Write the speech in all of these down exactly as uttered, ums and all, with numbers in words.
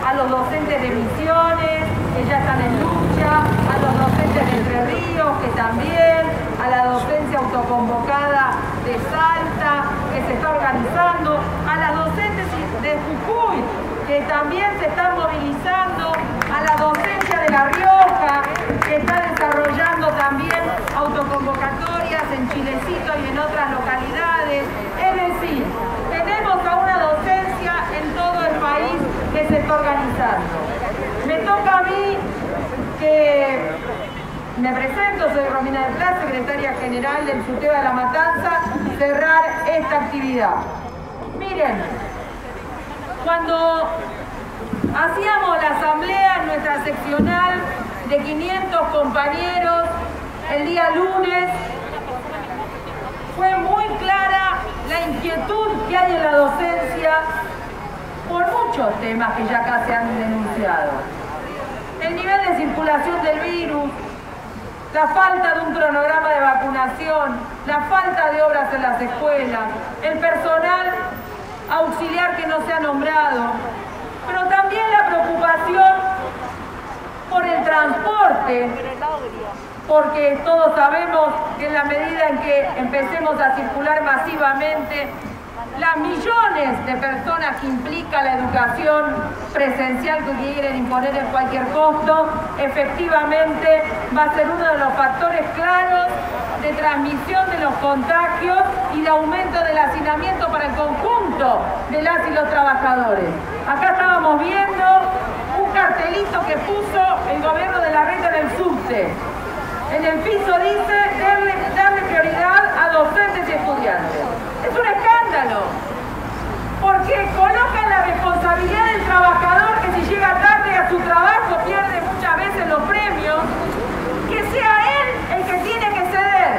a los docentes de Misiones, que ya están en lucha, a los docentes de Entre Ríos, que también, a la docencia autoconvocada de Salta, que se está organizando, a las docentes de Jujuy, que también se están movilizando, a la docencia de La Rioja, que está desarrollando también autoconvocatorias en Chilecito y en otras localidades. Es decir, tenemos a una docencia en todo el país que se está organizando. Me toca a mí que me presento, soy Romina de Pla, secretaria general del SUTEBA de La Matanza, cerrar esta actividad. Miren, cuando hacíamos la asamblea en nuestra seccional de quinientos compañeros el día lunes, fue muy clara la inquietud que hay en la docencia por muchos temas que ya acá se han denunciado. El nivel de circulación del virus, la falta de un cronograma de vacunación, la falta de obras en las escuelas, el personal auxiliar que no se ha nombrado, pero también la preocupación por el transporte, porque todos sabemos que en la medida en que empecemos a circular masivamente, las millones de personas que implica la educación presencial que quieren imponer en cualquier costo, efectivamente va a ser uno de los factores claros de transmisión de los contagios y de aumento del hacinamiento para el conjunto de las y los trabajadores. Acá estábamos viendo un cartelito que puso el gobierno de Larreta en el subte. En el piso dice darle, darle prioridad a docentes y estudiantes. Es un escándalo, porque colocan la responsabilidad del trabajador que si llega tarde a su trabajo pierde muchas veces los premios, que sea él el que tiene que ceder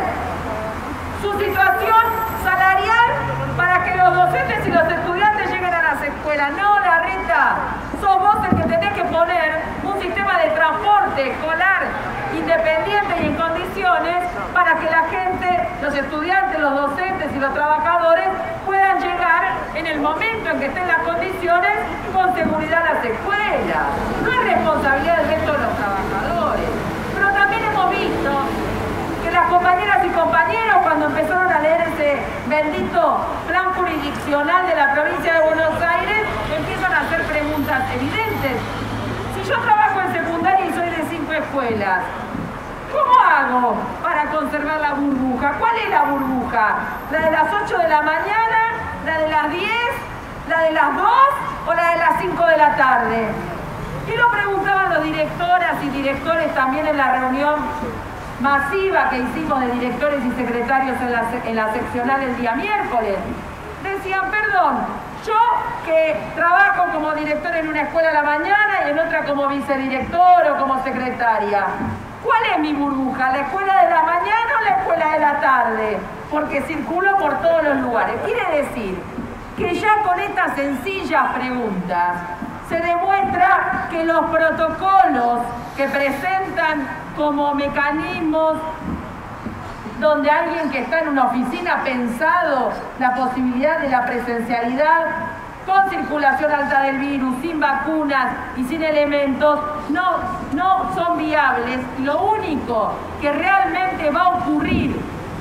su situación salarial para que los docentes y los estudiantes lleguen a las escuelas. No, Larreta, sos vos el que tenés que poner un sistema de transporte escolar independiente y en condiciones para que la gente, los estudiantes, los docentes y los trabajadores puedan llegar en el momento en que estén las condiciones con seguridad a las escuelas. No es responsabilidad del resto de los trabajadores. Pero también hemos visto que las compañeras y compañeros, cuando empezaron a leer ese bendito plan jurisdiccional de la provincia de Buenos Aires, empiezan a hacer preguntas evidentes. Si yo trabajo en secundaria y soy de cinco escuelas, ¿cómo hago para conservar la burbuja? ¿Cuál es la burbuja? ¿La de las ocho de la mañana? ¿La de las diez? ¿La de las dos? ¿O la de las cinco de la tarde? Y lo preguntaban los directoras y directores también en la reunión masiva que hicimos de directores y secretarios en la, en la seccional el día miércoles. Decían, perdón, yo que trabajo como director en una escuela a la mañana y en otra como vicedirector o como secretaria, ¿cuál es mi burbuja? ¿La escuela de la mañana o la escuela de la tarde? Porque circulo por todos los lugares. Quiere decir que ya con estas sencillas preguntas se demuestra que los protocolos que presentan como mecanismos donde alguien que está en una oficina ha pensado la posibilidad de la presencialidad con circulación alta del virus, sin vacunas y sin elementos, no, no son viables. Lo único que realmente va a ocurrir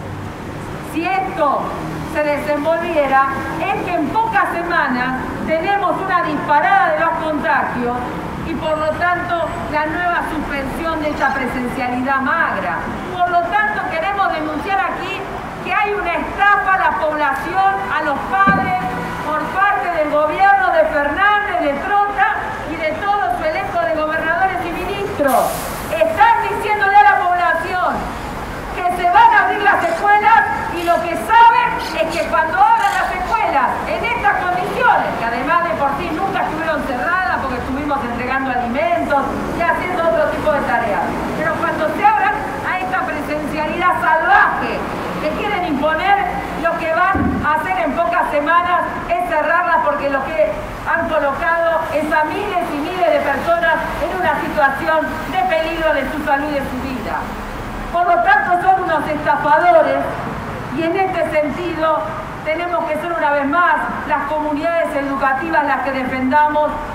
si esto se desenvolviera es que en pocas semanas tenemos una disparada de los contagios y por lo tanto la nueva suspensión de esta presencialidad magra. Por lo tanto queremos denunciar aquí que hay una estafa a la población, a los padres, por parte del gobierno de Fernández, de Trota y de todo su elenco de gobernadores y ministros. Están diciéndole a la población que se van a abrir las escuelas y lo que saben es que cuando abran las escuelas en estas condiciones, que además de por sí nunca estuvieron cerradas porque estuvimos entregando alimentos y haciendo otro tipo de tareas, pero cuando se abran a esta presencialidad salvaje que quieren imponer, lo que van a hacer en pocas semanas es cerrarlas porque lo que han colocado es a miles y miles de personas en una situación de peligro de su salud y de su vida. Por lo tanto son unos estafadores y en este sentido tenemos que ser una vez más las comunidades educativas las que defendamos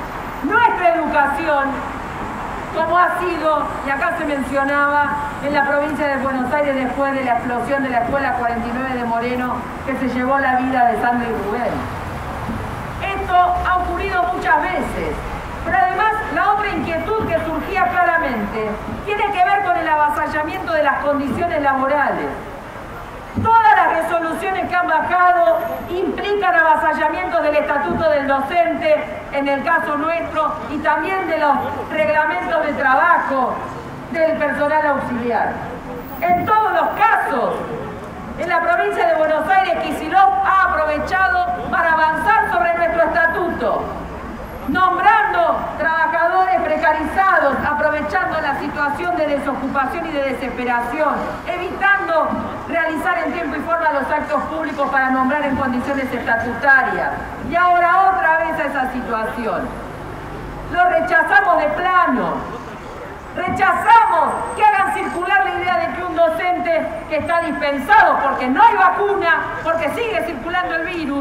nuestra educación, como ha sido, y acá se mencionaba, en la provincia de Buenos Aires después de la explosión de la Escuela cuarenta y nueve de Moreno, que se llevó la vida de Sandra y Rubén. Esto ha ocurrido muchas veces, pero además la otra inquietud que surgía claramente tiene que ver con el avasallamiento de las condiciones laborales. Todas las resoluciones que han bajado implican avasallamientos del estatuto del docente, en el caso nuestro, y también de los reglamentos de trabajo del personal auxiliar. En todos los casos, en la provincia de Buenos Aires, Kicillof ha aprovechado para avanzar sobre nuestro estatuto, nombrando trabajadores precarizados, aprovechando la situación de desocupación y de desesperación, evitando realizar en tiempo y forma los actos públicos para nombrar en condiciones estatutarias. Y ahora otra vez a esa situación. Lo rechazamos de plano. Rechazamos que hagan circular la idea de que un docente que está dispensado porque no hay vacuna, porque sigue circulando el virus,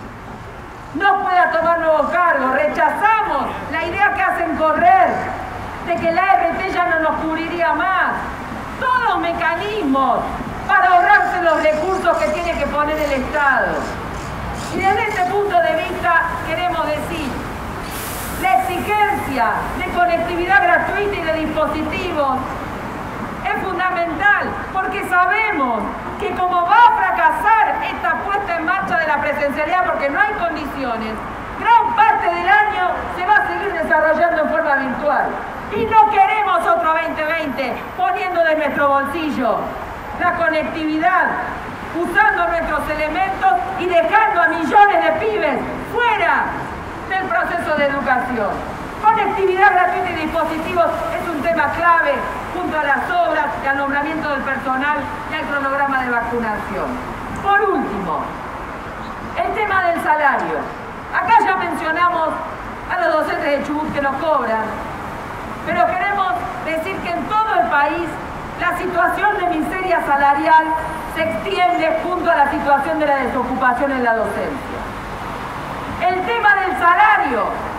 no pueda tomar nuevo cargo. Rechazamos la idea que hacen correr de que la A R T ya no nos cubriría más. Todos mecanismos para ahorrarse los recursos que tiene que poner el Estado. Y desde este punto de vista queremos decir, la exigencia de conectividad gratuita y de dispositivos es fundamental, porque sabemos que como va a fracasar esta puesta en marcha de la presencialidad porque no hay condiciones, gran parte del año se va a seguir desarrollando en forma virtual. Y no queremos otro veinte veinte poniendo de nuestro bolsillo la conectividad, usando nuestros elementos y dejando a millones de pibes fuera del proceso de educación. Conectividad gratuita y dispositivos es un tema clave junto a las obras y al nombramiento del personal y al cronograma de vacunación. Por último, el tema del salario. Acá ya mencionamos a los docentes de Chubut que nos cobran, pero queremos decir que en todo el país la situación de miseria salarial se extiende junto a la situación de la desocupación en la docencia. El tema del salario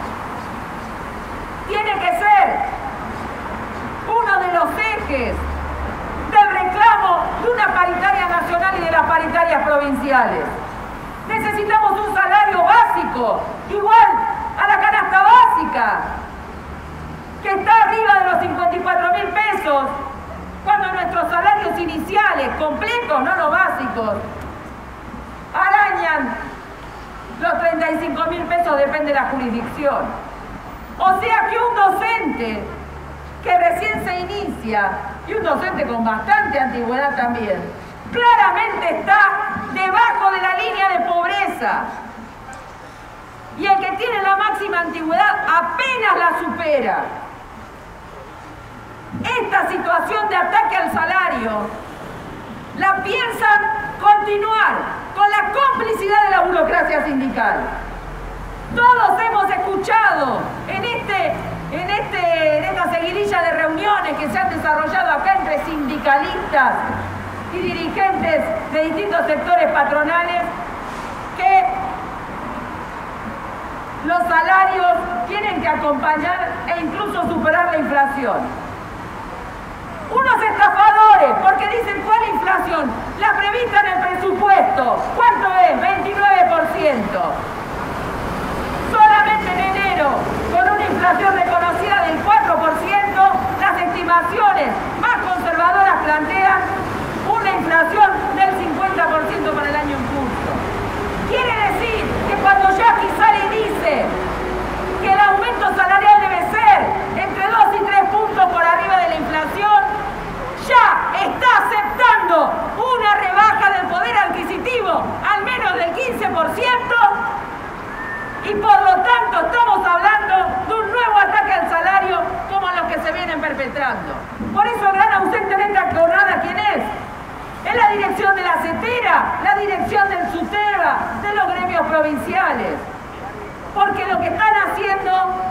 tiene que ser uno de los ejes del reclamo de una paritaria nacional y de las paritarias provinciales. Necesitamos un salario básico, igual a la canasta básica, que está arriba de los cincuenta y cuatro mil pesos, cuando nuestros salarios iniciales, completos, no los básicos, arañan los treinta y cinco mil pesos, depende de la jurisdicción. O sea que un docente que recién se inicia, y un docente con bastante antigüedad también, claramente está debajo de la línea de pobreza. Y el que tiene la máxima antigüedad apenas la supera. Esta situación de ataque al salario la piensan continuar con la complicidad de la burocracia sindical. Todos hemos escuchado en, este, en, este, en esta seguidilla de reuniones que se han desarrollado acá entre sindicalistas y dirigentes de distintos sectores patronales que los salarios tienen que acompañar e incluso superar la inflación. Unos estafadores, porque dicen, ¿cuál inflación? La prevista en el presupuesto. ¿Cuánto es? veintinueve por ciento. Solamente en enero, con una inflación reconocida del cuatro por ciento, las estimaciones más conservadoras plantean una inflación del cincuenta por ciento para el año en curso. Quiere decir que cuando Jackie sale y dice que el aumento salarial debe ser entre dos y tres puntos por arriba de la inflación, ya está aceptando una rebaja del poder adquisitivo al menos del quince por ciento, y por lo tanto estamos hablando de un nuevo ataque al salario como los que se vienen perpetrando. Por eso el gran ausente en esta jornada, ¿quién es? Es la dirección de la CETERA, la dirección del SUTEBA, de los gremios provinciales. Porque lo que están haciendo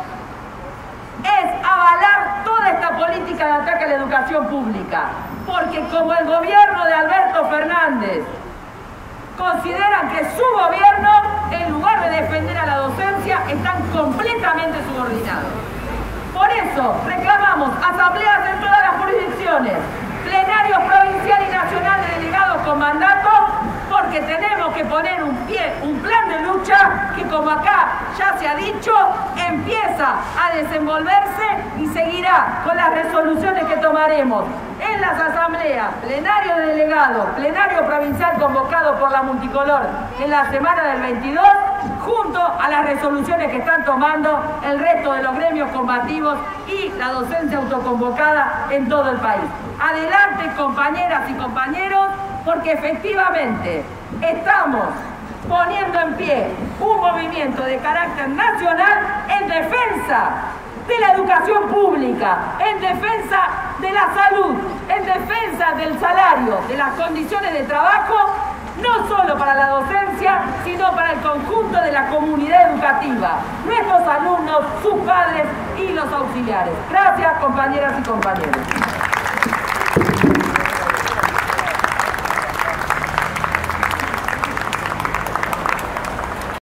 es avalar toda esta política de ataque a la educación pública. Porque como el gobierno de Alberto Fernández consideran que su gobierno en lugar de defender a la docencia, están completamente subordinados. Por eso reclamamos asambleas en todas las jurisdicciones, plenarios provincial y nacional de delegados con mandato, porque tenemos que poner un pie, un plan de lucha que, como acá ya se ha dicho, empieza a desenvolverse y seguirá con las resoluciones que tomaremos en las asambleas, plenario de delegados, plenario provincial convocado por la multicolor en la semana del veintidós, junto a las resoluciones que están tomando el resto de los gremios combativos y la docencia autoconvocada en todo el país. Adelante, compañeras y compañeros, porque efectivamente estamos poniendo en pie un movimiento de carácter nacional en defensa de la educación pública, en defensa de la salud, en defensa del salario, de las condiciones de trabajo, no solo para la docencia, sino para el conjunto de la comunidad educativa, nuestros alumnos, sus padres y los auxiliares. Gracias, compañeras y compañeros.